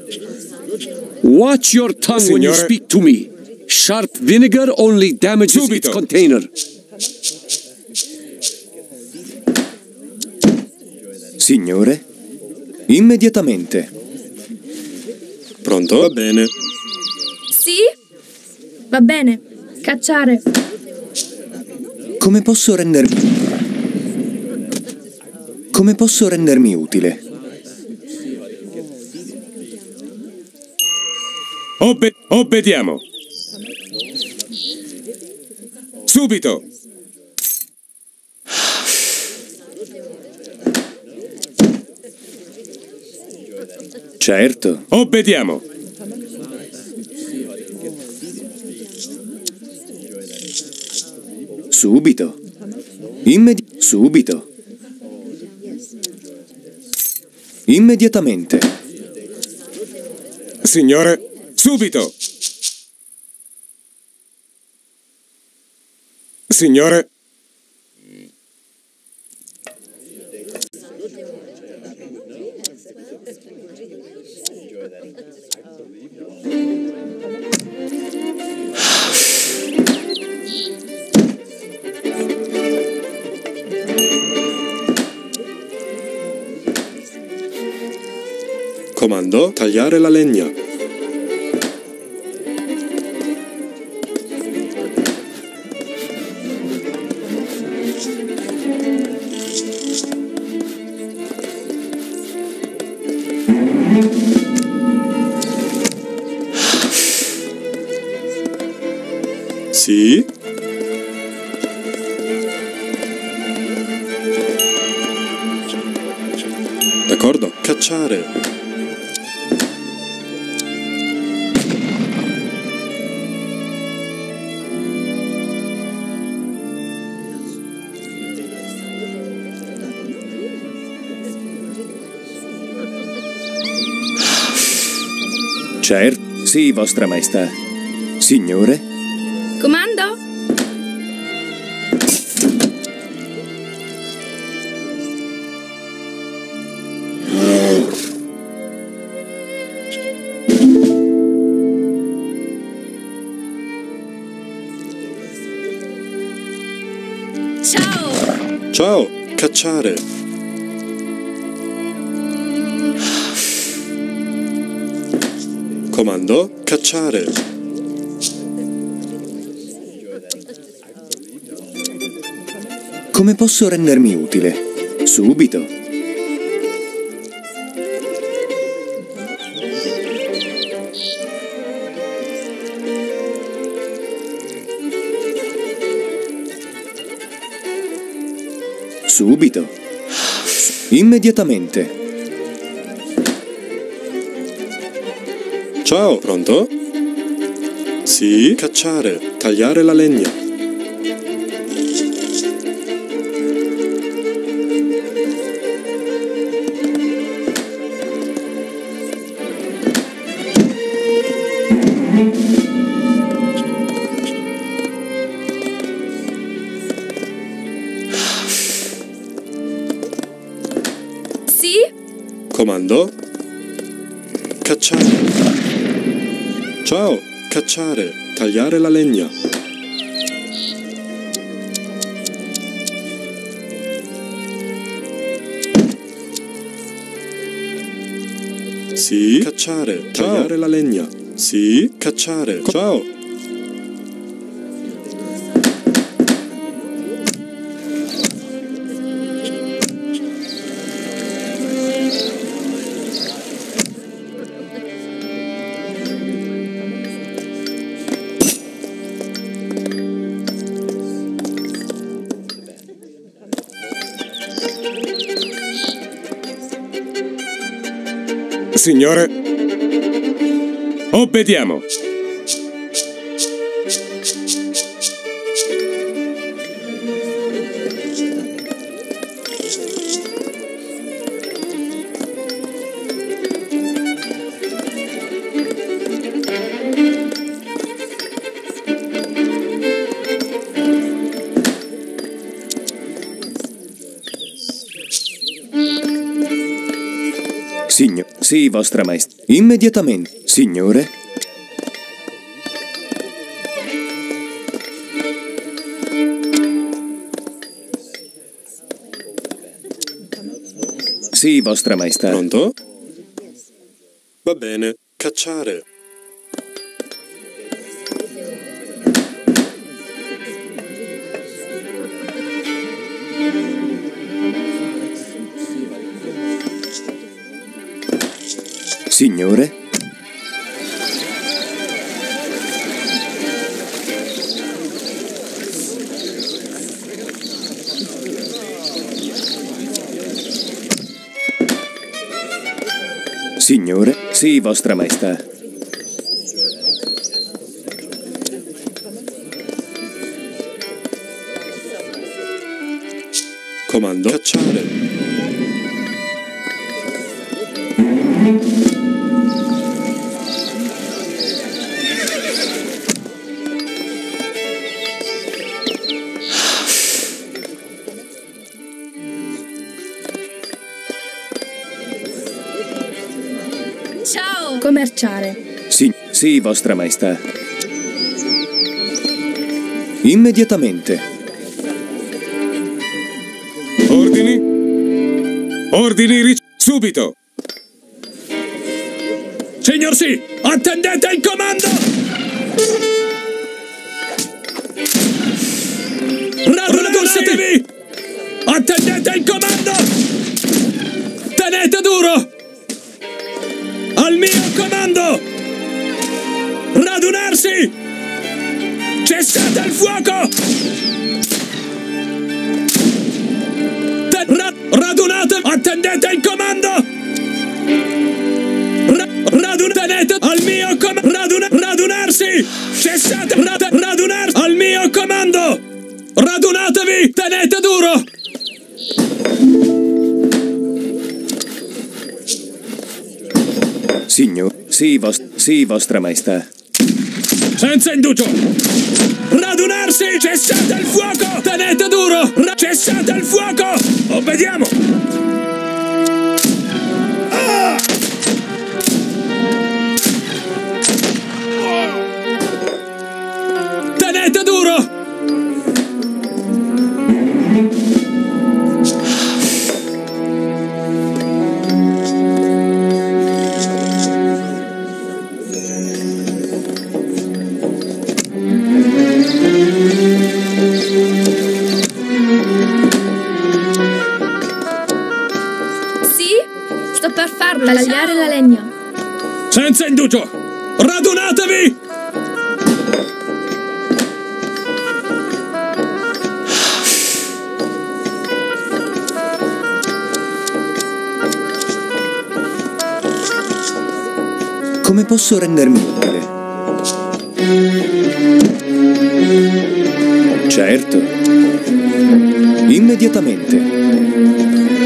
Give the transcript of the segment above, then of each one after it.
Watch your tongue when you speak to me. Sharp vinegar only damages its container. Signore? Immediatamente. Pronto? Va bene. Sì? Va bene. Cacciare. Come posso rendermi utile? Obbediamo. Subito. Certo. Obbediamo. Subito. Subito. Immediatamente. Signore, subito. Signore. Comando, tagliare la legna. Sì? D'accordo, cacciare. Certo. Sì, Vostra Maestà. Signore? Comando? Ciao! Ciao, cacciare. Comando, cacciare. Come posso rendermi utile? Subito. Subito. Immediatamente. Ciao, pronto? Sì, cacciare, tagliare la legna. Sì? Comando? Cacciare. Ciao, cacciare, tagliare la legna. Sì, cacciare, tagliare la legna. Sì, cacciare. Ciao. Signore, obbediamo. Sì, Vostra Maestà. Immediatamente. Signore? Sì, Vostra Maestà. Pronto? Va bene. Cacciare. Signore? Signore? Sì, Vostra Maestà. Comando. Cacciare. Ciao! Commerciare. Sì, Vostra Maestà. Immediatamente. Ordini? Ordini subito! Signor sì, attendete il comando! Radunatevi! Attendete il comando! Tenete duro! Al mio comando! Radunarsi! Cessate il fuoco! Radunate! Attendete il comando! Tenete al mio comando! Radunarsi! Cessate! Radunarsi! Al mio comando! Radunatevi! Tenete duro! Signor? Sì, Vostra Maestà. Senza indugio! Radunarsi! Cessate il fuoco! Tenete duro! Cessate il fuoco! Obbediamo! Ah! Tenete duro! Tagliare la legna. Senza indugio! Radunatevi! Come posso rendermi utile? Certo. Immediatamente.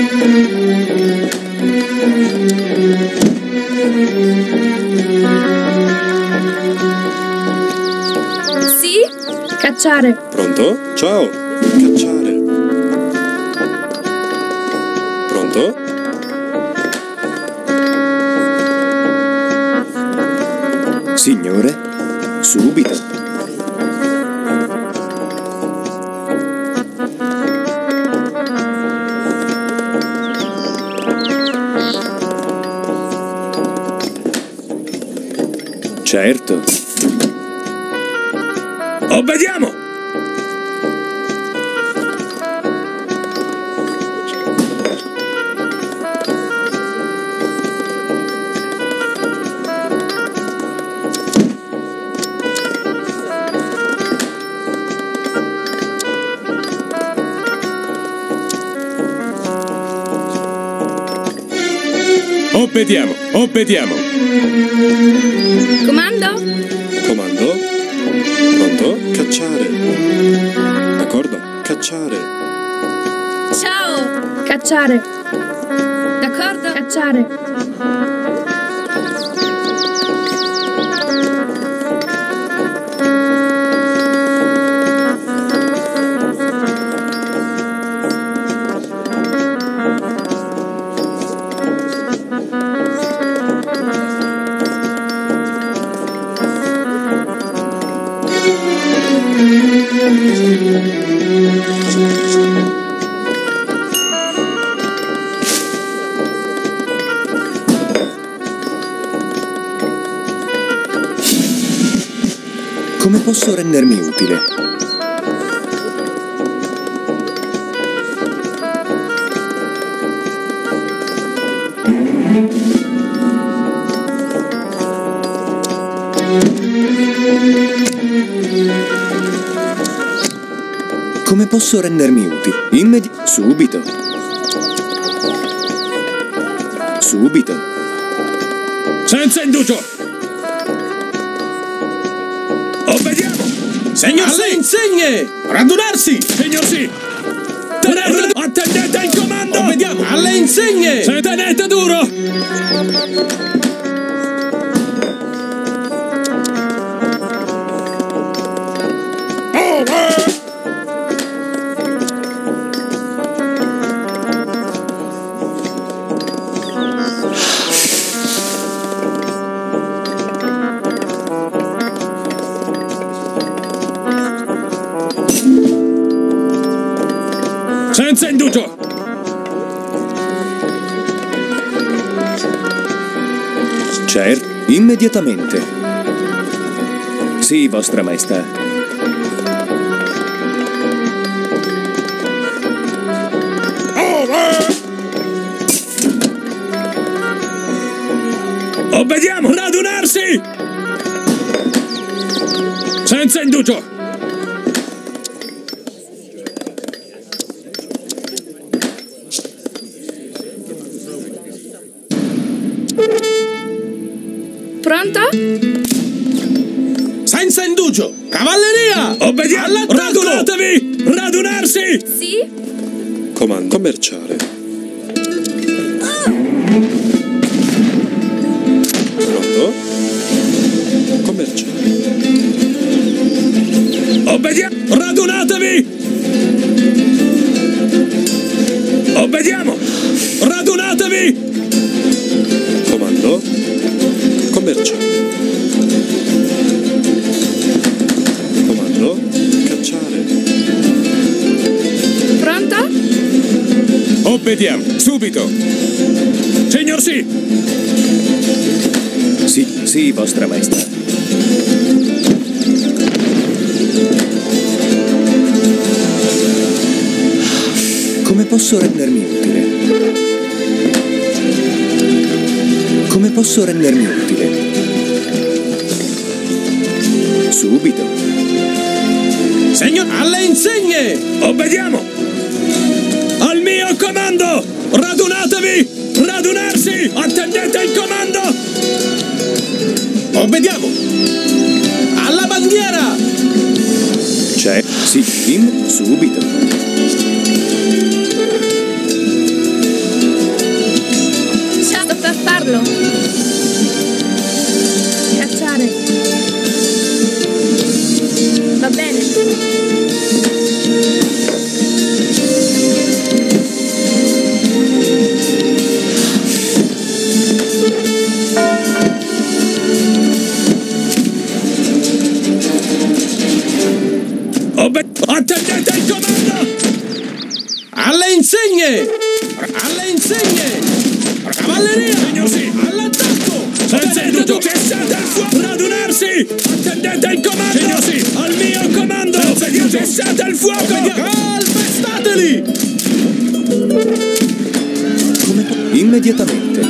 Sì? Cacciare. Pronto? Ciao. Cacciare. Pronto? Signore? Subito. Certo. Obbediamo! Obbediamo, obbediamo. Comando? Comando? Pronto? Cacciare. D'accordo? Cacciare. Ciao! Cacciare. D'accordo? Cacciare. Come posso rendermi utile? Come posso rendermi utile? Subito. Subito. Senza indugio! Obbediamo! Signor Alle sì! insegne! Radunarsi! Signor sì! Attendete il comando! Obbediamo! Alle insegne! Tenete duro! Senza indugio! Certo, immediatamente. Sì, Vostra Maestà. Obbediamo! Radunarsi! Senza indugio! Pronto? Senza indugio! Cavalleria! Obbediamo! All'attacco! Radunatevi! Radunarsi! Sì? Comando. Commerciare. Pronto? Commerciare. Obbediamo! Radunatevi! Obbediamo! Radunatevi! Comando. Commerciare. Comando. Cacciare. Pronto? Obbediamo! Subito! Signor sì! Sì, Vostra Maestà. Come posso rendermi utile? Come posso rendermi utile? Subito. Signor, alle insegne! Obbediamo! Al mio comando! Radunatevi! Radunarsi! Attendete il comando! Obbediamo! Alla bandiera! C'è? Sì, subito. Sto per farlo. Cacciare. Va bene. Attendete il comando! Alle insegne! Alle insegne! Cavalleria! Signor sì! All'attacco! Senza indugio! Cessate il fuoco! Radunarsi! Attendete il comando! Signor sì! Al mio comando! Senza indugio! Cessate il fuoco! Calpestateli! Immediatamente.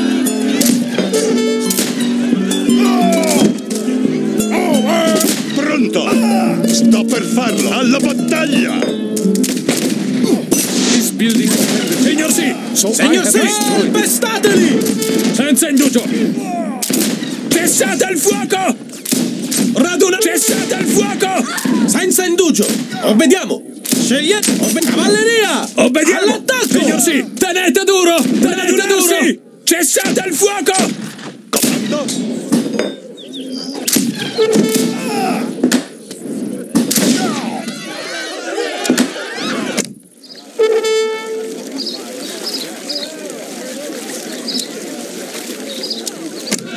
Pronto! Sto per farlo! Alla battaglia! Signor sì! Signor sì! Calpestateli! Senza indugio! Cessate il fuoco! Cessate il fuoco! Senza indugio! Obbediamo! Scegliete! Cavalleria! Obbediamo! All'attacco! Signor sì! Tenete duro! Tenete duro! Cessate il fuoco! Comando!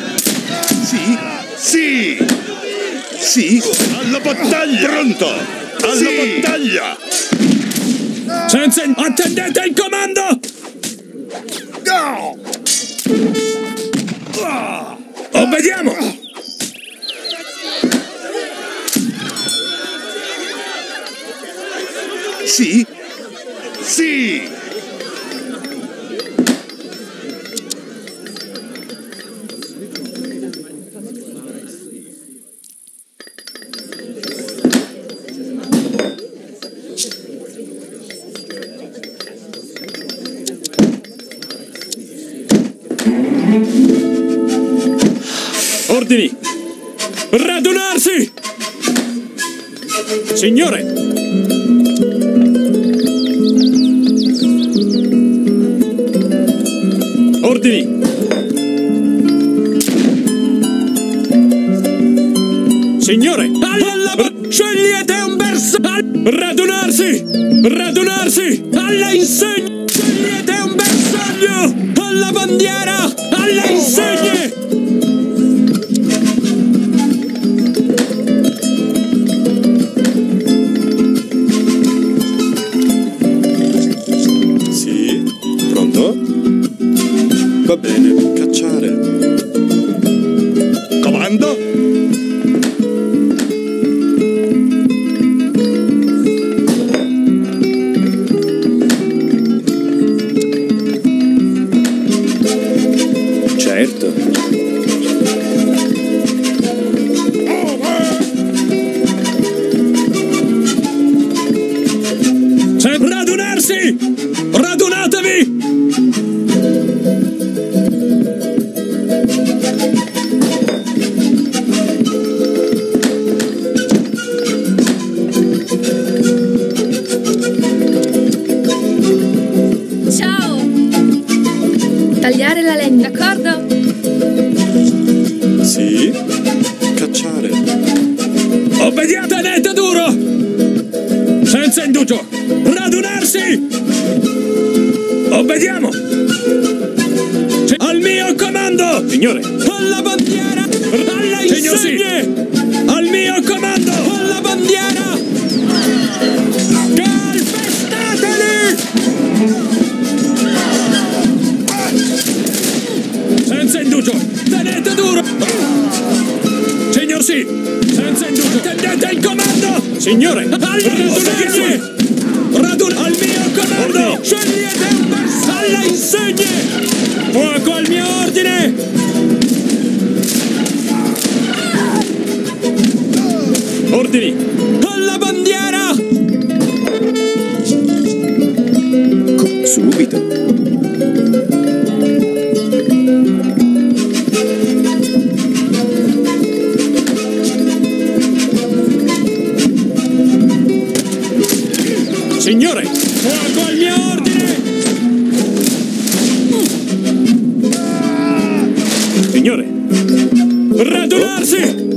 Sì! Sì! Sì! Alla battaglia! Pronto! Alla battaglia! Senza... Attendete il comando! Obbediamo! Sì? Sì! Ordini! Radunarsi! Signore! Ordini! Signore! Scegliete un bersaglio! Radunarsi! Radunarsi! Alla insegna! Scegliete un bersaglio! Alla bandiera! Alle insegne! Sì? Pronto? Va bene, cacciare. Comando? Certo. Radunarsi! Radunatevi! Ciao! Tagliare la legna, d'accordo? Sì? Cacciare. Obbediate, tenete duro! Senza indugio! Radunarsi! Obbediamo! Al mio comando! Signore! Alla bandiera! Alla insegne! Al mio comando! Alla bandiera! Calpestateli! Senza indugio! Tenete duro! Signor sì! Senza indugio! Tendete il comando! Signore! Radunarsi! Al mio comando! Scegliete un bersaglio! Alle insegne! Fuoco al mio ordine! Ordini! Alla bandiera! Subito. Signore! Fuoco al mio ordine! Signore! Radunarsi!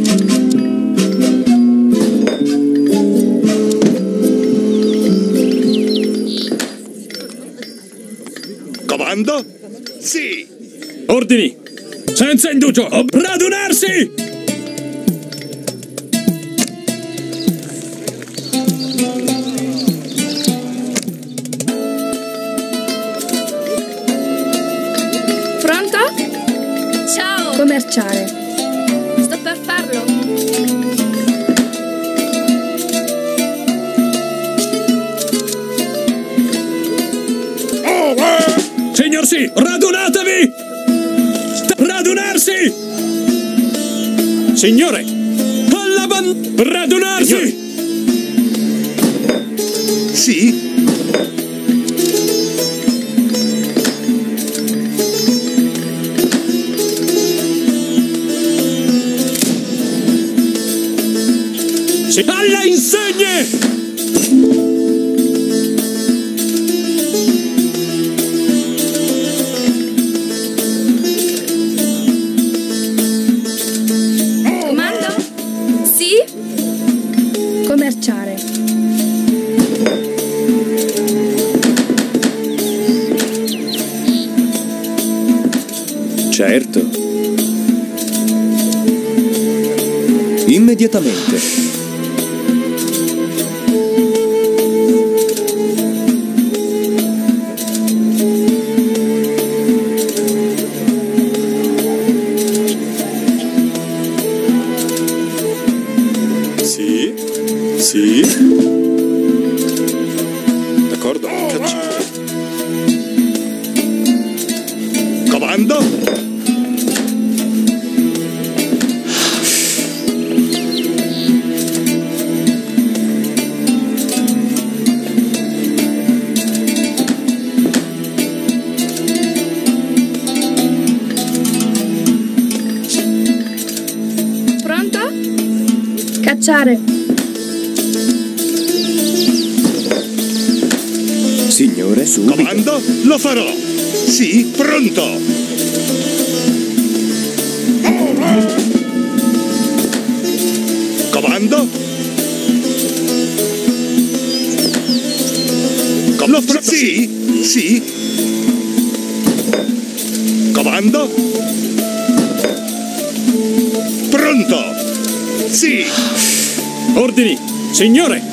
Comando? Sì! Ordini! Senza indugio! Radunarsi! Pronto? Ciao! Commerciare. Sto per farlo. Signor sì! Radunatevi! Radunarsi! Signore! Alla radunarsi! Sì? Alle insegne! Comando? Sì? Commerciare. Certo. Immediatamente. Sì. D'accordo, cacciare. Comando? Pronto? Cacciare. Signore, subito. Comando? Lo farò! Sì, pronto! Comando? Lo farò! Sì, sì! Comando? Pronto! Sì! Ordini, signore!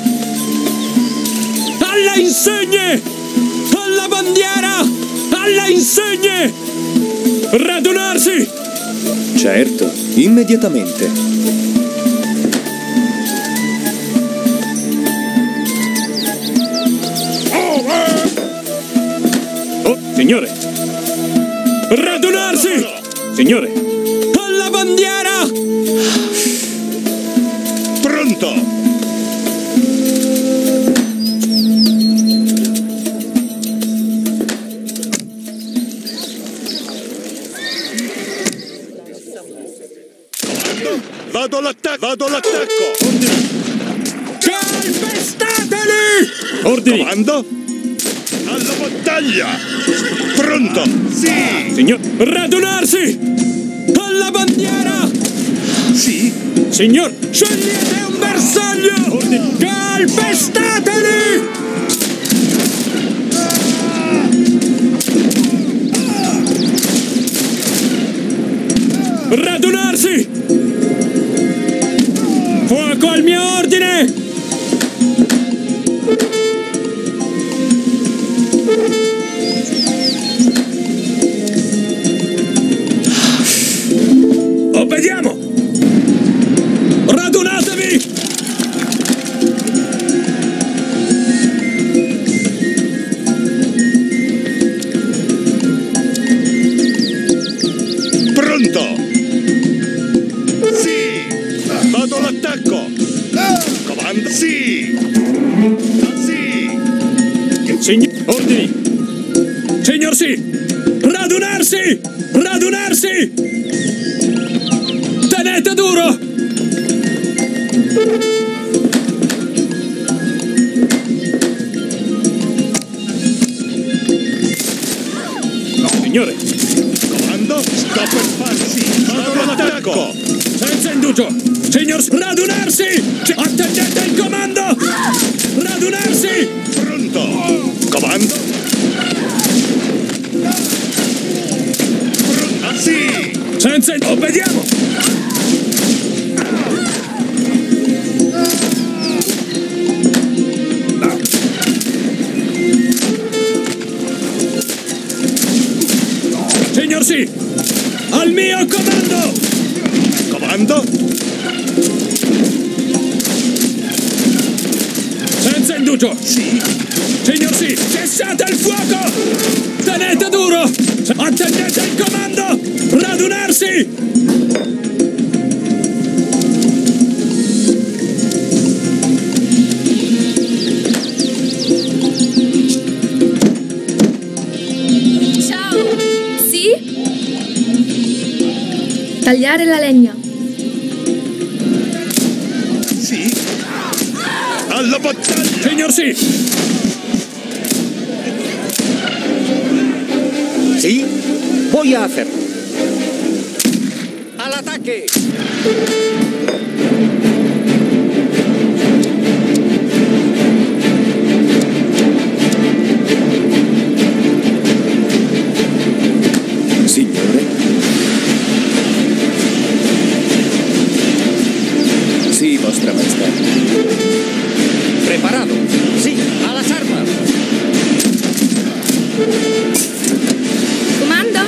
Alla insegne! Alla bandiera! Alla insegne! Radunarsi! Certo, immediatamente. Oh, signore! Radunarsi! Signore! Alla bandiera! Pronto! Vado all'attacco! Calpestateli! Ordini! Comando? Alla battaglia! Pronto? Sì! Signor, radunarsi! Alla bandiera! Sì? Signor, scegliete un bersaglio! Ordini! Calpestateli! Radunarsi! Fuoco al mio ordine! Obbediamo! Radunatevi! Pronto? Vado all'attacco! Comando? Sì! Sì! Signor, ordini! Signor sì! Radunarsi! Radunarsi! Tenete duro! Signore! Comando? Sto per farsi! Vado all'attacco! Senza indugio! Signor, radunarsi! Attendete il comando! Radunarsi! Pronto! Comando? Pronto? Sì! Senza... Obbediamo! Signor sì! Al mio comando! Comando? Senza indugio! Sì! Signor sì! Cessate il fuoco! Tenete duro! Attendete il comando! Radunarsi! Ciao! Sì? Tagliare la legna. Sì! Alla battaglia! Signor sì! Sì? Voy a hacerlo. ¡Al ataque! Signore? Sì, vostra maestà. Preparado. Sí, a las armas. Comando?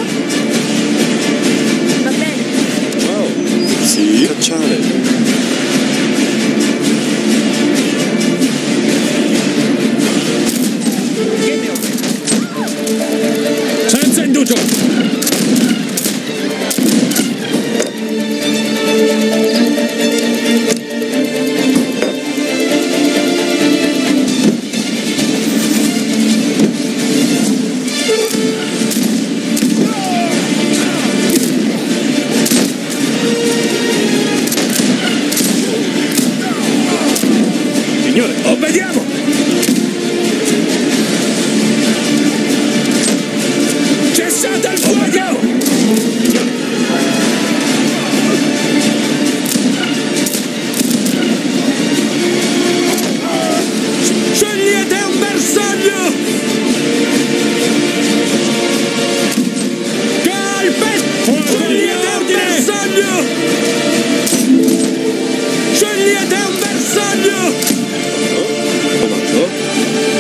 Va bene. Wow. Sì, cacciare. Signore, obbediamo! Cessate il fuoco! Scegliete un bersaglio! Scegliete un bersaglio! Scegliete un bersaglio! Comando.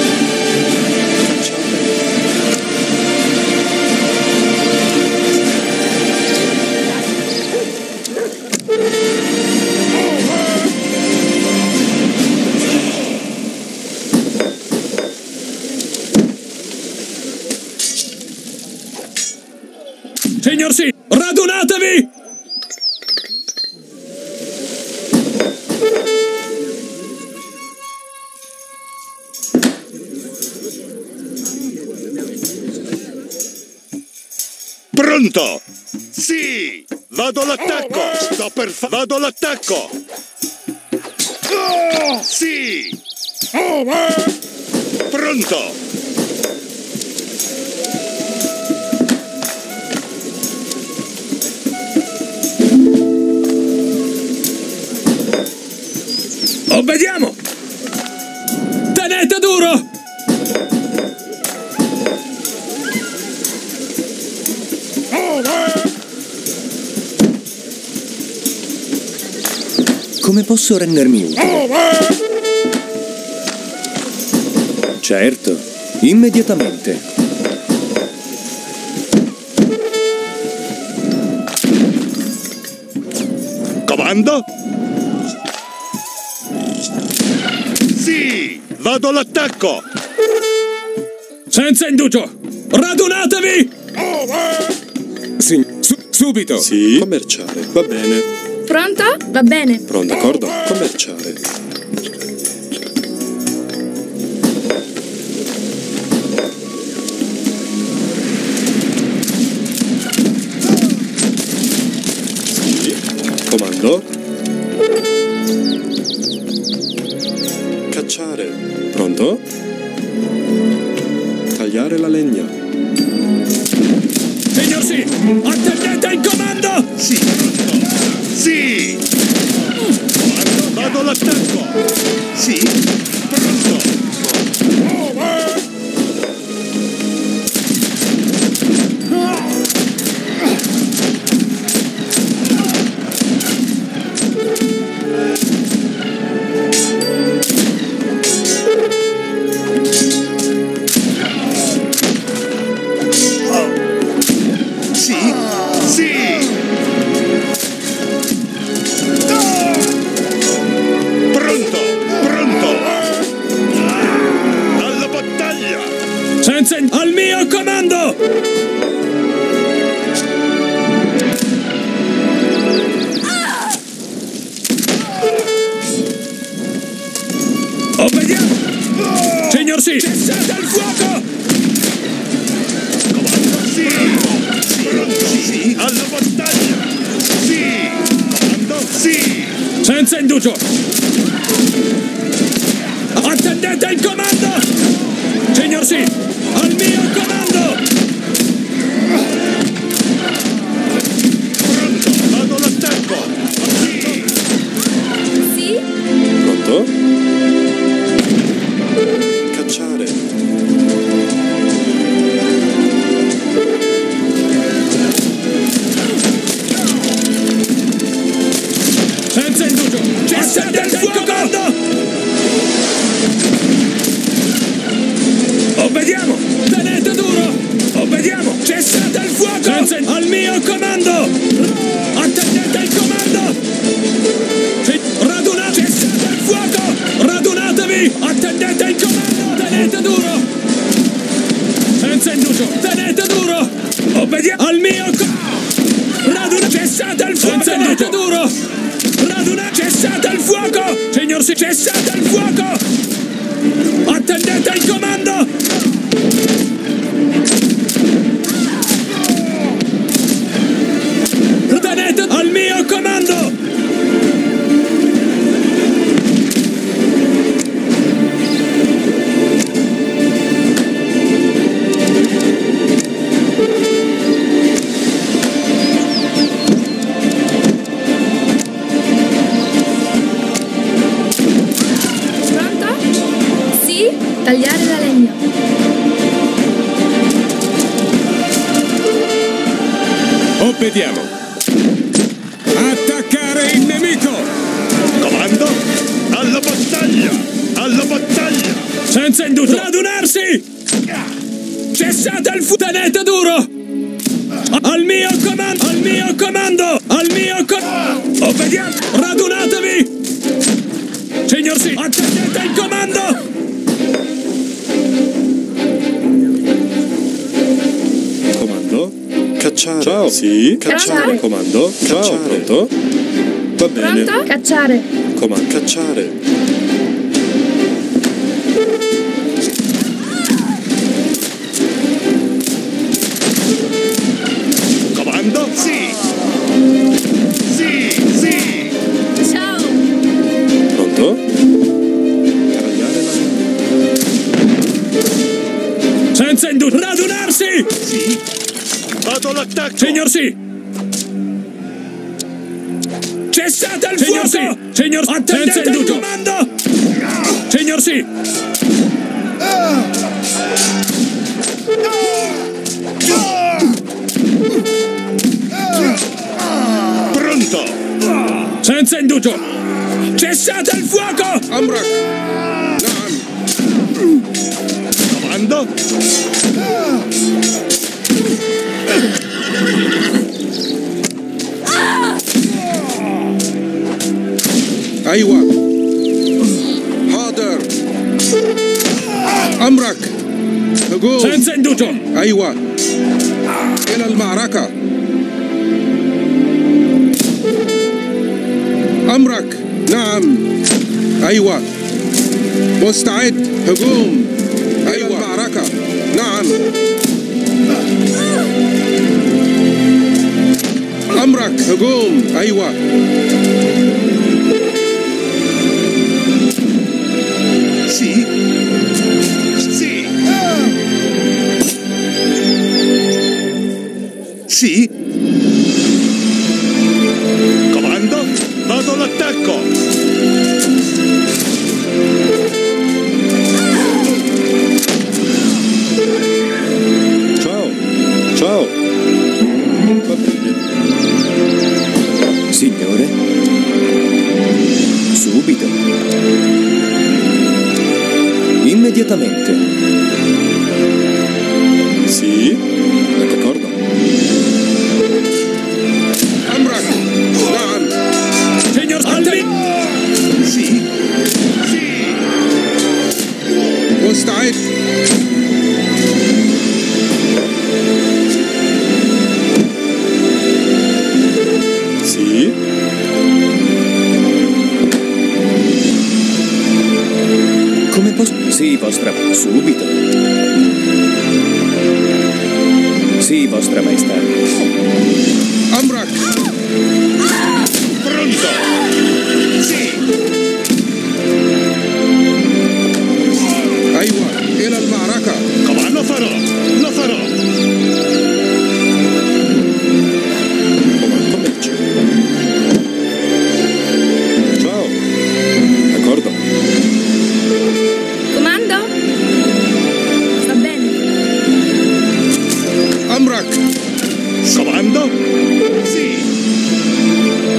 Signor sì, radunatevi! Pronto! Sì! Vado all'attacco! Vado all'attacco! Sì! Pronto! Obbediamo! Tenete duro! Come posso rendermi utile? Certo, immediatamente. Comando? Sì! Vado all'attacco! Senza indugio! Radunatevi! Sì, subito! Sì. Commerciare, va bene. Pronto? Va bene. Pronto, d'accordo? Commerciare. Sì. Comando. Cacciare. Pronto? Tagliare la legna. Signor sì! Attendete il comando! Sì! Sì! Comando, vado all'attacco! Sì! Pronto! Sì! Sì! Pronto! Pronto! Alla battaglia! Senza al mio comando! Obbediamo! Signor sì! Cessate il fuoco! Comando, sì! Pronto, sì! Alla battaglia! Sì! Comando, sì! Senza indugio! Attendete il comando! Signor sì! Al mio comando! Pronto, vado all'attacco! Sì! Sì? Pronto? Cacciare. Senza indugio! Cessate il fuoco! Obbediamo! Tenete duro! Obbediamo! Cessate il fuoco! Senza al mio comando! Attendete il comando! Radunate! Cessate il fuoco! Radunatevi! Attendete il comando! Tenete duro! Senza indugio! Tenete duro! Obbediamo! Al mio radunate! Cessate il fuoco! Tenete duro! Radunate! Cessate il fuoco! Signor sì! Cessate il fuoco! Attendete il comando! Tenete al mio comando! Tagliare la legna. Obbediamo. Attaccare il nemico. Comando? Alla battaglia! Alla battaglia! Senza indugio. Radunarsi! Cessate il tenete duro! Al mio comando! Al mio comando! Al mio comando! Obbediamo! Radunatevi! Signor sì! Attendete il comando! Comando? Cacciare. Ciao. Sì, cacciare. Comando? Ciao, Cacciare. pronto? Va bene. Pronto? Cacciare. Comando. Cacciare. Comando? Sì! Sì! Sì! Ciao. Pronto? Tagliare la linea. Senza indugio! Radunarsi! Sì! Vado all'attacco! Signor sì! Cessate il fuoco! Sì. Signor, attendete il comando! Signor sì! Pronto! Senza indugio! Cessate il fuoco! Amrak! Comando? أيوة حاضر أمرك هجوم Senza indugio! أيوة إلى المعركة أمرك نعم أيوة مستعد هجوم إلى المعركة نعم أمرك هجوم أيوة Sì! Sì! Sì! Comando? Vado all'attacco! Ciao. Ciao. Va bene. Signore? Subito. Immediatamente. Sì, d'accordo. أمرك نعم Signor Altri! Sì! Sì! مستعد Sì. Come posso... Sì, vostra... Subito. Sì, vostra maestà. أمرك Pronto! Sì! أيوة إلى المعركة Comando? Lo farò! Lo farò! Commercio. Ciao. D'accordo. Comando? Va bene. أمرك Comando? Sì!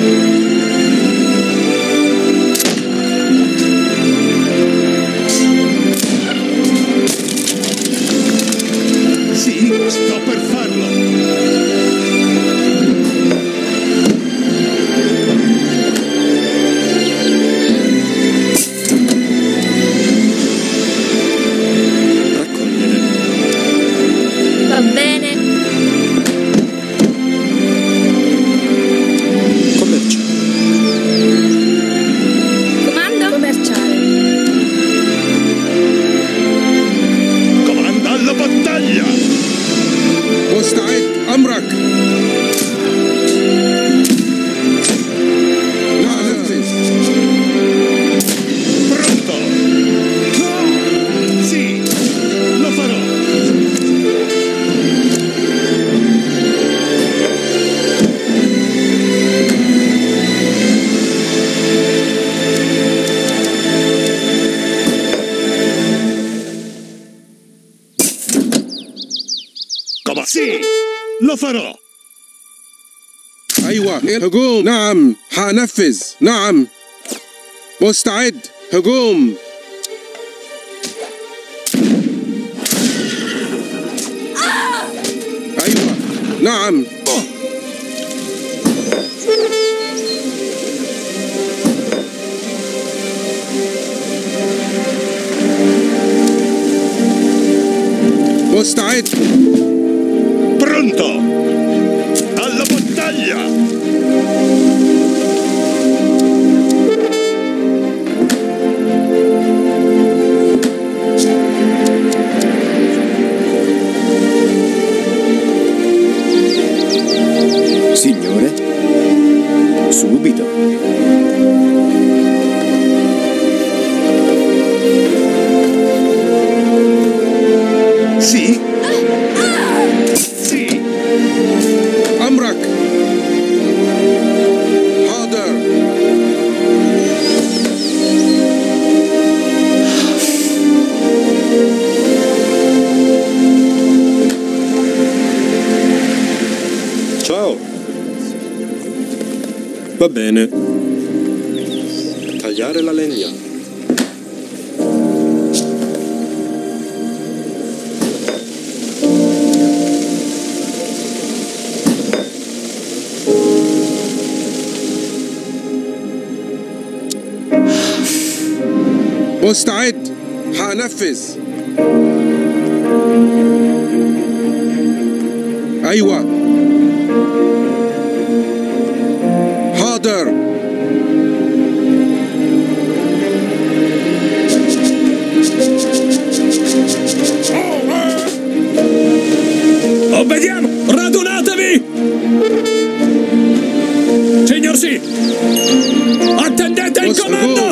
Lo farò! أيوة هجوم نعم حنفذ نعم مستعد هجوم أيوة نعم مستعد Pronto! Alla battaglia! Signore? Subito. Sì? Sì! أمرك حاضر Ciao. Va bene. Tagliare la legna. مستعد حنفذ أيوة حاضر Obbediamo! Radunatevi! Signor sì! Attendete il comando!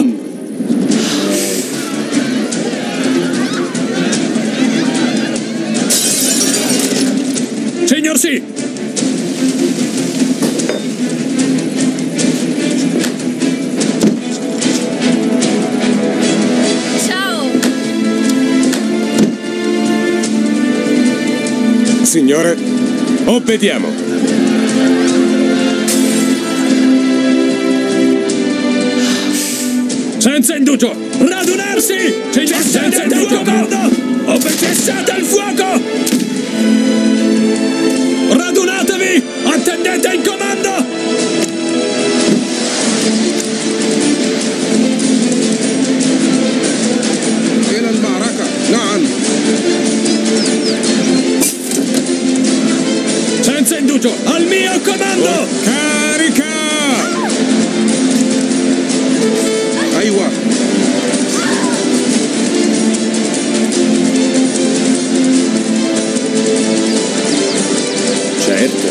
Signor sì! Ciao! Signore, obbediamo! Senza indugio! Radunarsi! Cessate il fuoco! Cessate il fuoco! Radunatevi! Attendete il comando! إلى المعركة نعم Senza indugio! Al mio comando! Carica! أيوة Certo.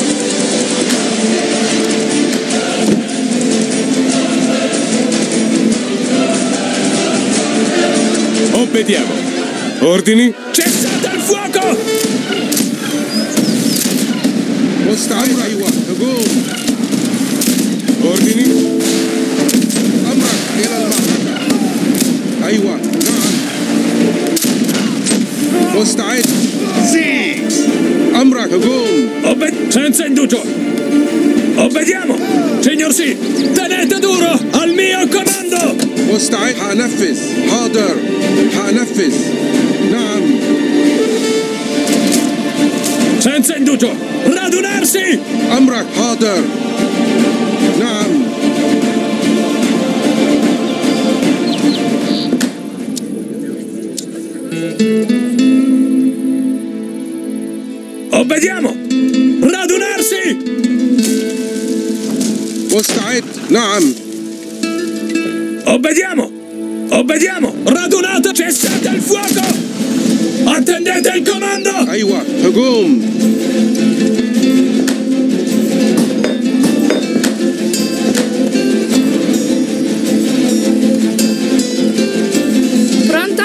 Obbediamo! Ordini? Cessate il fuoco! مستعد أيوة هجوم Ordini? أمرك إلى المعركة أيوة نعم مستعد Sì! أمرك هجوم Senza indugio! Obbediamo! Signor sì! Tenete duro! Al mio comando! مستعد حنفذ حاضر حنفذ نعم Senza indugio! Radunarsi! أمرك حاضر نعم Obbediamo! Radunarsi! مستعد نعم Obbediamo! Obbediamo! Radunate! Cessate il fuoco! Attendete il comando! أيوة هجوم Pronto?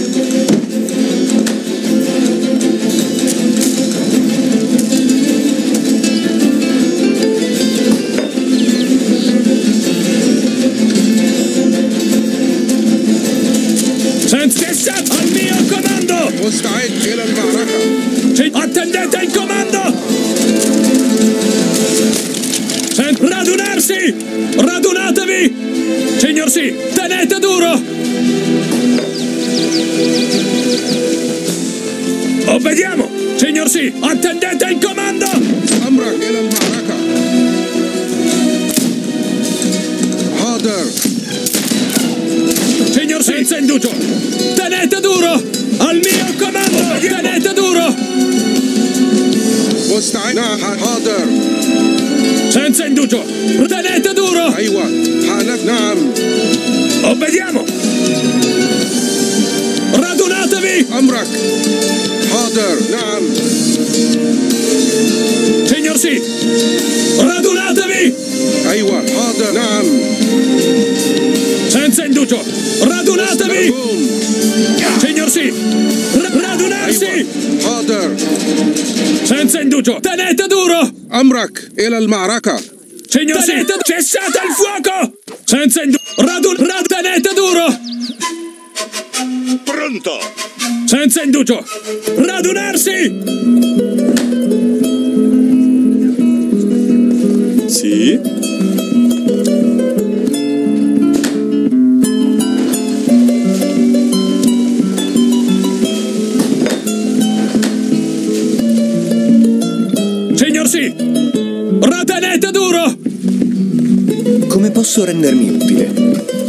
Cessate al mio comando! مستعد إلى المعركة Attendete il comando! radunarsi! Radunatevi! Signor sì, tenete duro! Obbediamo! Signor sì, attendete il comando! أمرك إلى المعركة. حاضر. Signor sì, senza indugio! Tenete duro! Al mio comando! Tenete duro! مستعد. نعم حاضر. Senza indugio! Tenete duro! أيوة حانف. نعم. Obbediamo! Radunatevi! أمرك. حاضر. نعم. Signor sì! Radunatevi! أيوة حاضر. نعم. Senza indugio! Radunatevi! هجوم. Signor sì! Radunarsi! أيوة حاضر. Senza indugio! Tenete duro! أمرك إلى المعركة. Signor sì! Cessate il fuoco! Senza indugio! Tenete duro! Pronto! Senza indugio! Radunarsi! Sì? Signor sì! Tenete duro! Come posso rendermi utile?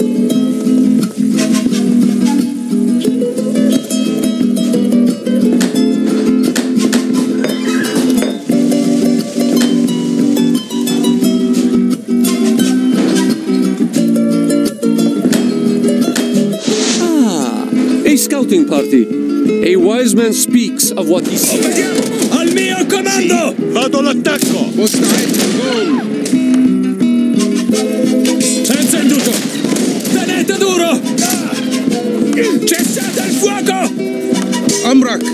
A scouting party. A wise man speaks of what he sees. Obbediamo! Al mio comando! Vado all'attacco! مستعد. هجوم. Senza indugio! Tenete duro! Cessate il fuoco! أمرك.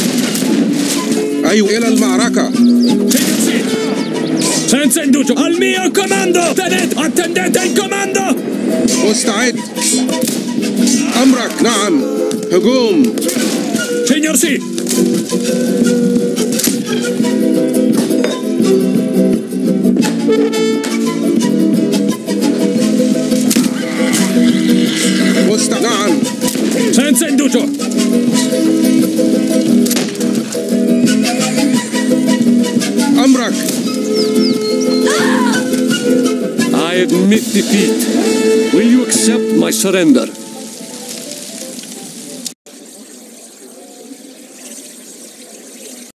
أيوة إلى المعركة. Signor sì! Senza indugio! Al mio comando! Attendete il comando! مستعد. أمرك. نعم. هجوم. Signor sì! نعم. Senza indugio! أمرك. I admit defeat. Will you accept my surrender?